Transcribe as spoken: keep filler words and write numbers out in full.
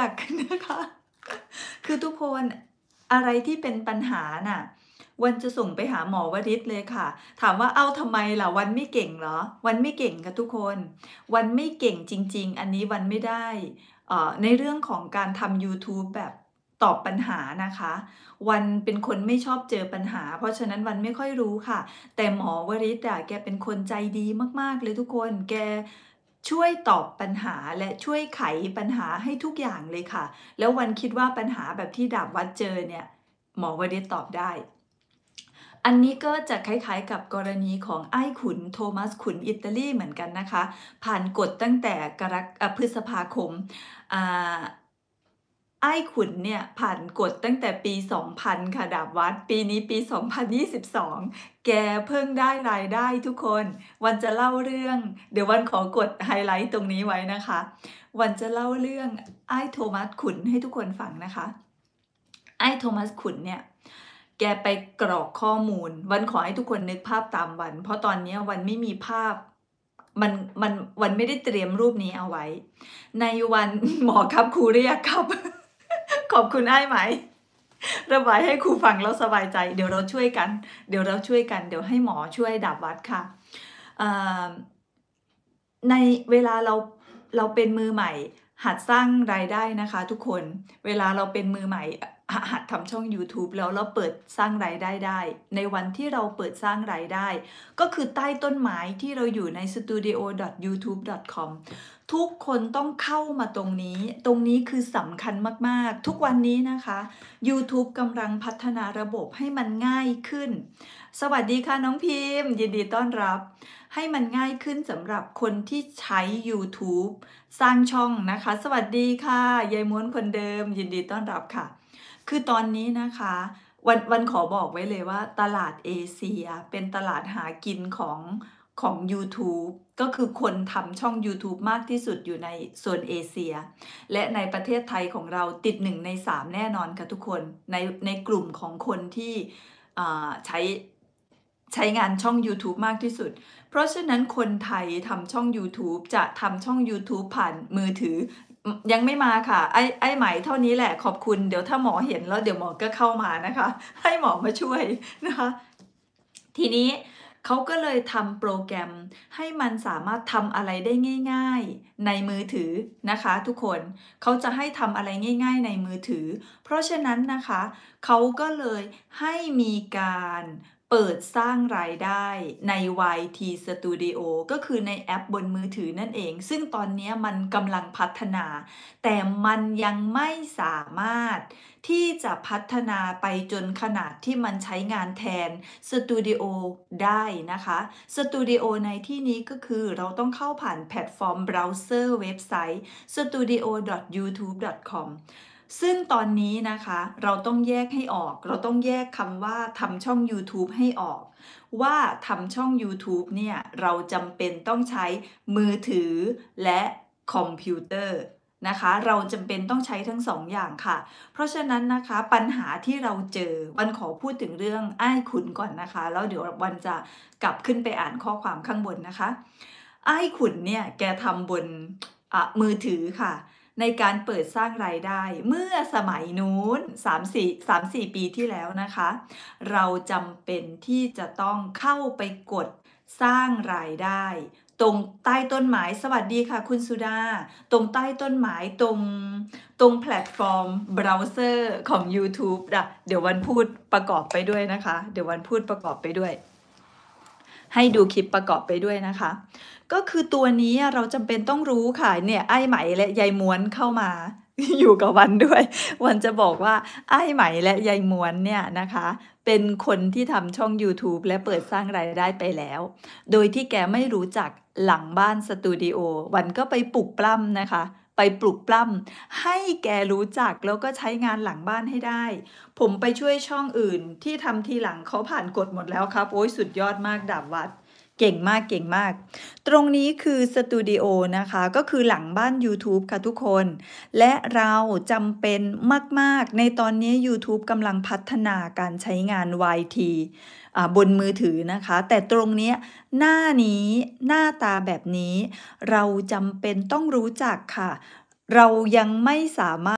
กนะคะคือทุกคนอะไรที่เป็นปัญหาน่ะวันจะส่งไปหาหมอวริศเลยค่ะถามว่าเอ้าทำไมล่ะวันไม่เก่งเหรอวันไม่เก่งค่ะทุกคนวันไม่เก่งจริงๆอันนี้วันไม่ได้เอ่อในเรื่องของการทำยูทูบแบบตอบปัญหานะคะวันเป็นคนไม่ชอบเจอปัญหาเพราะฉะนั้นวันไม่ค่อยรู้ค่ะแต่หมอวริศอะแกเป็นคนใจดีมากๆเลยทุกคนแกช่วยตอบปัญหาและช่วยไขปัญหาให้ทุกอย่างเลยค่ะแล้ววันคิดว่าปัญหาแบบที่ดาบวัดเจอเนี่ยหมอวริศตอบได้อันนี้ก็จะคล้ายๆกับกรณีของไอ้ขุนโทมัสขุนอิตาลีเหมือนกันนะคะผ่านกฎตั้งแต่กรกอ่าพฤษภาคมอ่าไอ้ขุนเนี่ยผ่านกฎตั้งแต่ปี สองพัน ค่ะดาบวัดปีนี้ปี สองพันยี่สิบสอง แกเพิ่งได้รายได้ทุกคนวันจะเล่าเรื่องเดี๋ยววันขอกดไฮไลท์ตรงนี้ไว้นะคะวันจะเล่าเรื่องไอ้โทมัสขุนให้ทุกคนฟังนะคะไอ้โทมัสขุนเนี่ยแกไปกรอกข้อมูลวันขอให้ทุกคนนึกภาพตามวันเพราะตอนนี้วันไม่มีภาพมันมันวันไม่ได้เตรียมรูปนี้เอาไว้ในวันหมอครับครูเรียกครับ ขอบคุณไอ้ไหมระบายให้ครูฟังแล้วสบายใจเดี๋ยวเราช่วยกันเดี๋ยวเราช่วยกันเดี๋ยวให้หมอช่วยดาบวัดค่ะในเวลาเราเราเป็นมือใหม่หัดสร้างรายได้นะคะทุกคนเวลาเราเป็นมือใหม่หัดทำช่อง YouTube แล้วเราเปิดสร้างรายได้ได้ในวันที่เราเปิดสร้างรายได้ก็คือใต้ต้นไม้ที่เราอยู่ใน สตูดิโอ ดอท ยูทูบ ดอท คอม ทุกคนต้องเข้ามาตรงนี้ตรงนี้คือสำคัญมากๆทุกวันนี้นะคะ YouTube กำลังพัฒนาระบบให้มันง่ายขึ้นสวัสดีค่ะน้องพิมพ์ยินดีต้อนรับให้มันง่ายขึ้นสำหรับคนที่ใช้ YouTube สร้างช่องนะคะสวัสดีค่ะยายม้วนคนเดิมยินดีต้อนรับค่ะคือตอนนี้นะคะวันวันขอบอกไว้เลยว่าตลาดเอเชียเป็นตลาดหากินของของ YouTube ก็คือคนทำช่อง YouTube มากที่สุดอยู่ในโซนเอเชียและในประเทศไทยของเราติดหนึ่งในสามแน่นอนค่ะทุกคนในในกลุ่มของคนที่ใช้ใช้งานช่อง YouTube มากที่สุดเพราะฉะนั้นคนไทยทำช่อง YouTube จะทำช่อง YouTube ผ่านมือถือยังไม่มาค่ะไอ้ไอ้ไหมเท่านี้แหละขอบคุณเดี๋ยวถ้าหมอเห็นแล้วเดี๋ยวหมอก็เข้ามานะคะให้หมอมาช่วยนะคะทีนี้เขาก็เลยทำโปรแกรมให้มันสามารถทำอะไรได้ง่ายๆในมือถือนะคะทุกคนเขาจะให้ทำอะไรง่ายๆในมือถือเพราะฉะนั้นนะคะเขาก็เลยให้มีการเปิดสร้างรายได้ใน วาย ที Studio ก็คือในแอปบนมือถือนั่นเองซึ่งตอนนี้มันกำลังพัฒนาแต่มันยังไม่สามารถที่จะพัฒนาไปจนขนาดที่มันใช้งานแทนสตูดิโอได้นะคะสตูดิโอในที่นี้ก็คือเราต้องเข้าผ่านแพลตฟอร์มเบราว์เซอร์เว็บไซต์ สตูดิโอ ดอท ยูทูบ ดอท คอม ซึ่งตอนนี้นะคะเราต้องแยกให้ออกเราต้องแยกคำว่าทำช่อง YouTube ให้ออกว่าทำช่อง YouTube เนี่ยเราจำเป็นต้องใช้มือถือและคอมพิวเตอร์นะคะเราจำเป็นต้องใช้ทั้งสองอย่างค่ะเพราะฉะนั้นนะคะปัญหาที่เราเจอวันขอพูดถึงเรื่องอ้ายขุนก่อนนะคะแล้วเดี๋ยววันจะกลับขึ้นไปอ่านข้อความข้างบนนะคะอ้ายขุนเนี่ยแกทำบนมือถือค่ะในการเปิดสร้างรายได้เมื่อสมัยนู้นสาม สี่ สาม สี่ปีที่แล้วนะคะเราจำเป็นที่จะต้องเข้าไปกดสร้างรายได้ตรงใต้ต้นไม้สวัสดีค่ะคุณสุดาตรงใต้ต้นไม้ตรงตรงแพลตฟอร์มเบราว์เซอร์ของ YouTube นะเดี๋ยววันพูดประกอบไปด้วยนะคะเดี๋ยววันพูดประกอบไปด้วยให้ดูคลิปประกอบไปด้วยนะคะก็คือตัวนี้เราจำเป็นต้องรู้ค่ะเนี่ยไอ้ไหมและยายม้วนเข้ามาอยู่กับวันด้วยวันจะบอกว่าไอ้ไหมและยายม้วนเนี่ยนะคะเป็นคนที่ทำช่อง YouTube และเปิดสร้างรายได้ไปแล้วโดยที่แกไม่รู้จักหลังบ้านสตูดิโอวันก็ไปปลุกปล้ำนะคะไปปลุกปล้ำให้แกรู้จักแล้วก็ใช้งานหลังบ้านให้ได้ผมไปช่วยช่องอื่นที่ทำทีหลังเขาผ่านกฎหมดแล้วครับโอ้ยสุดยอดมากดาบวัดเก่งมากเก่งมากตรงนี้คือสตูดิโอนะคะก็คือหลังบ้าน YouTube ค่ะทุกคนและเราจำเป็นมากๆในตอนนี้ YouTube กำลังพัฒนาการใช้งาน วาย ที บนมือถือนะคะแต่ตรงนี้หน้านี้หน้าตาแบบนี้เราจำเป็นต้องรู้จักค่ะเรายังไม่สามารถ